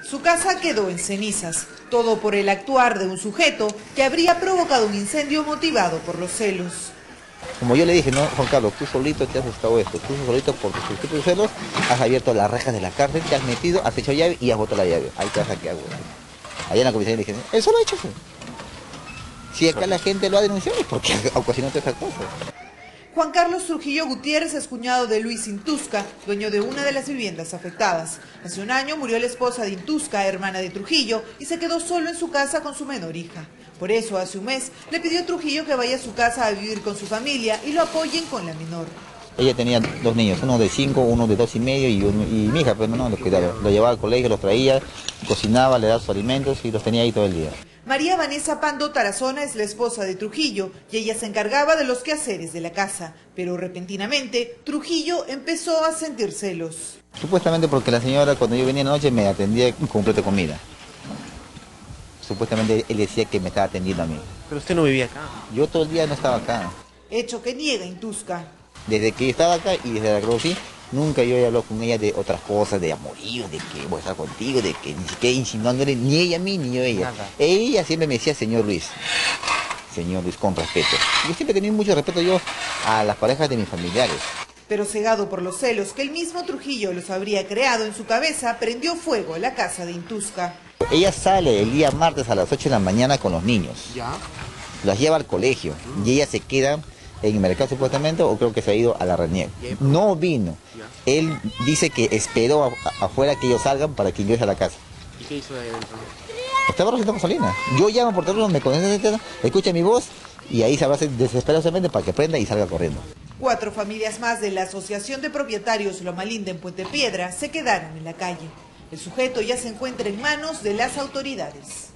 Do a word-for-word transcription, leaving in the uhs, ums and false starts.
Su casa quedó en cenizas, todo por el actuar de un sujeto que habría provocado un incendio motivado por los celos. Como yo le dije, no, Juan Carlos, tú solito te has estado esto, tú solito por tus propios celos has abierto las rejas de la cárcel, te has metido, has echado llave y has botado la llave. Ahí te vas a quedar, güey. Allá en la comisaría le dije, eso lo ha hecho. Si acá la gente lo ha denunciado, ¿por qué ha ocasionado estas cosas? Juan Carlos Trujillo Gutiérrez es cuñado de Luis Intusca, dueño de una de las viviendas afectadas. Hace un año murió la esposa de Intusca, hermana de Trujillo, y se quedó solo en su casa con su menor hija. Por eso, hace un mes, le pidió a Trujillo que vaya a su casa a vivir con su familia y lo apoyen con la menor. Ella tenía dos niños, uno de cinco, uno de dos y medio y, uno, y mi hija, pues no, lo cuidaba. Lo llevaba al colegio, los traía, cocinaba, le daba sus alimentos y los tenía ahí todo el día. María Vanessa Pando Tarazona es la esposa de Trujillo y ella se encargaba de los quehaceres de la casa. Pero repentinamente, Trujillo empezó a sentir celos. Supuestamente porque la señora cuando yo venía en la noche me atendía con un plato de comida. Supuestamente él decía que me estaba atendiendo a mí. Pero usted no vivía acá. Yo todo el día no estaba acá. Hecho que niega Intusca. Desde que estaba acá y desde la conocí, nunca yo he hablado con ella de otras cosas, de amorío, de que voy a estar contigo, de que ni siquiera insinuándole ni ella a mí ni yo a ella. Nada. Ella siempre me decía señor Luis, señor Luis, con respeto. Yo siempre he tenido mucho respeto yo a las parejas de mis familiares. Pero cegado por los celos que el mismo Trujillo los habría creado en su cabeza, prendió fuego a la casa de Intusca. Ella sale el día martes a las ocho de la mañana con los niños. ¿Ya? Las lleva al colegio y ella se queda en el mercado supuestamente, o creo que se ha ido a la Renier. No vino. Él dice que esperó a, a, afuera que ellos salgan para que ingrese a la casa. ¿Y qué hizo ahí adentro? Estaba recibiendo gasolina. Yo llamo por teléfono, me conecta, escucha mi voz y ahí se va desesperadamente para que prenda y salga corriendo. Cuatro familias más de la Asociación de Propietarios Loma Linda en Puente Piedra se quedaron en la calle. El sujeto ya se encuentra en manos de las autoridades.